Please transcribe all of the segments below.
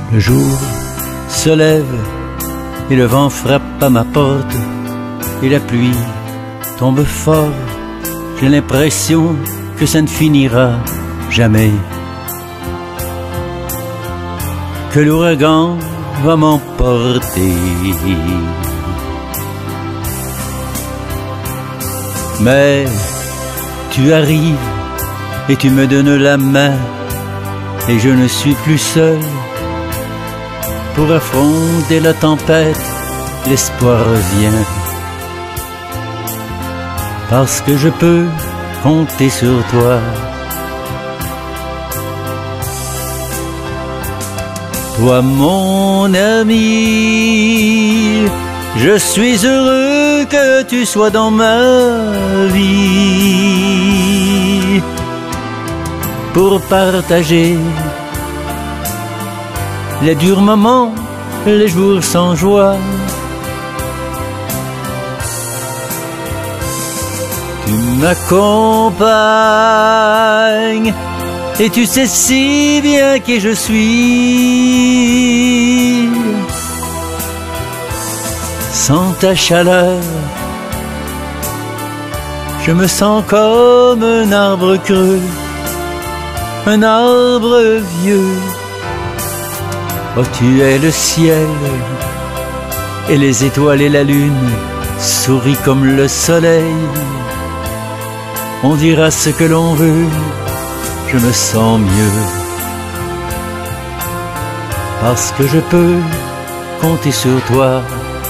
Le jour se lève et le vent frappe à ma porte et la pluie tombe fort. J'ai l'impression que ça ne finira jamais, que l'ouragan va m'emporter. Mais tu arrives et tu me donnes la main et je ne suis plus seul. Pour affronter la tempête, l'espoir revient. Parce que je peux compter sur toi. Toi mon ami, je suis heureux que tu sois dans ma vie. Pour partager les durs moments, les jours sans joie. Tu m'accompagnes et tu sais si bien qui je suis. Sans ta chaleur, je me sens comme un arbre creux, un arbre vieux. Oh, tu es le ciel et les étoiles et la lune sourient comme le soleil. On dira ce que l'on veut, je me sens mieux. Parce que je peux compter sur toi.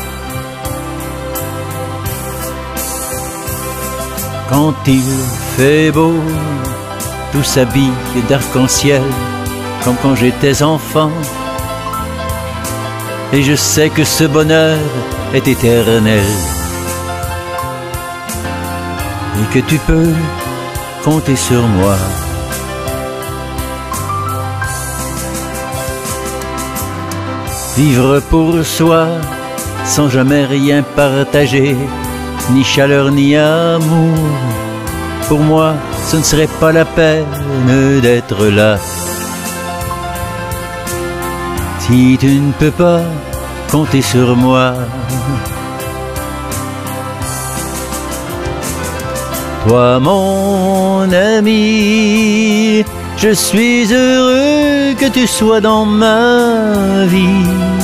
Quand il fait beau, tout s'habille d'arc-en-ciel, comme quand j'étais enfant. Et je sais que ce bonheur est éternel. Et que tu peux compter sur moi. Vivre pour soi, sans jamais rien partager, ni chaleur ni amour. Pour moi, ce ne serait pas la peine d'être là. Si tu ne peux pas compter sur moi. Toi mon ami, je suis heureux que tu sois dans ma vie.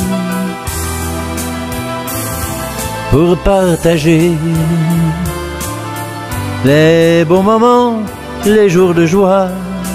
Pour partager les beaux moments, les jours de joie.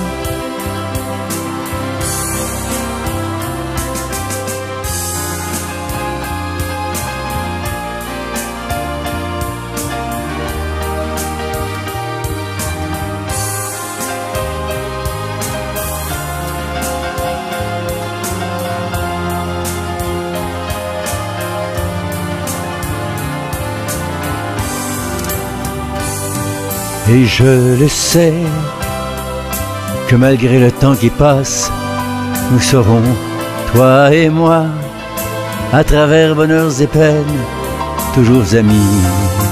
Et je le sais, que malgré le temps qui passe, nous serons, toi et moi, à travers bonheurs et peines, toujours amis.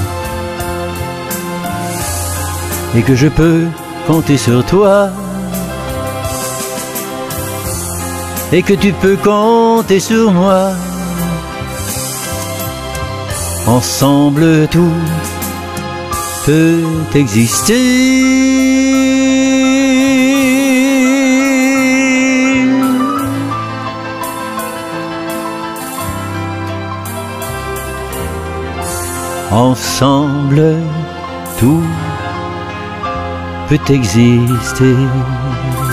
Et que je peux compter sur toi. Et que tu peux compter sur moi. Ensemble tout peut exister. Ensemble tout peut exister.